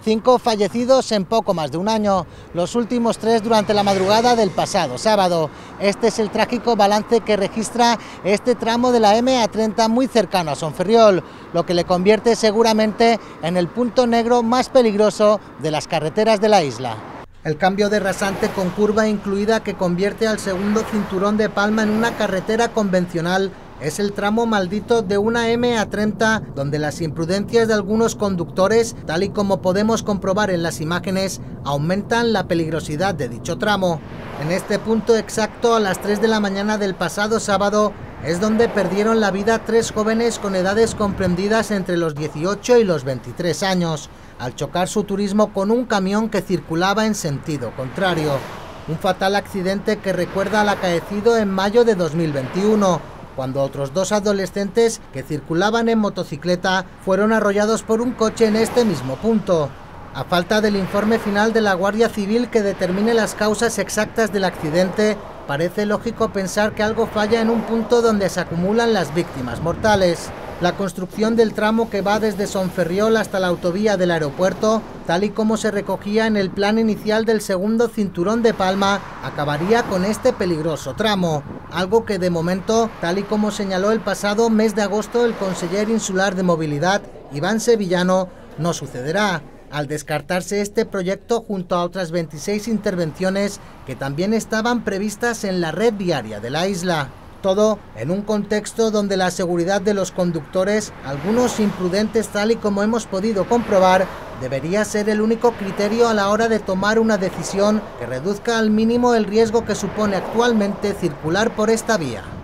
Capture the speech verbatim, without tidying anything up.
Cinco fallecidos en poco más de un año, los últimos tres durante la madrugada del pasado sábado. Este es el trágico balance que registra este tramo de la eme a treinta muy cercano a Sonferriol, lo que le convierte seguramente en el punto negro más peligroso de las carreteras de la isla. El cambio de rasante con curva incluida que convierte al segundo cinturón de Palma en una carretera convencional es el tramo maldito de una eme a treinta, donde las imprudencias de algunos conductores, tal y como podemos comprobar en las imágenes, aumentan la peligrosidad de dicho tramo. En este punto exacto, a las tres de la mañana del pasado sábado, es donde perdieron la vida tres jóvenes con edades comprendidas entre los dieciocho y los veintitrés años, al chocar su turismo con un camión que circulaba en sentido contrario. Un fatal accidente que recuerda al acaecido en mayo de dos mil veintiuno, cuando otros dos adolescentes que circulaban en motocicleta fueron arrollados por un coche en este mismo punto. A falta del informe final de la Guardia Civil que determine las causas exactas del accidente, parece lógico pensar que algo falla en un punto donde se acumulan las víctimas mortales. La construcción del tramo que va desde Sonferriol hasta la autovía del aeropuerto, tal y como se recogía en el plan inicial del segundo cinturón de Palma, acabaría con este peligroso tramo, algo que de momento, tal y como señaló el pasado mes de agosto el conseller insular de Movilidad, Iván Sevillano, no sucederá, al descartarse este proyecto junto a otras veintiséis intervenciones que también estaban previstas en la red viaria de la isla. Todo en un contexto donde la seguridad de los conductores, algunos imprudentes tal y como hemos podido comprobar, debería ser el único criterio a la hora de tomar una decisión que reduzca al mínimo el riesgo que supone actualmente circular por esta vía.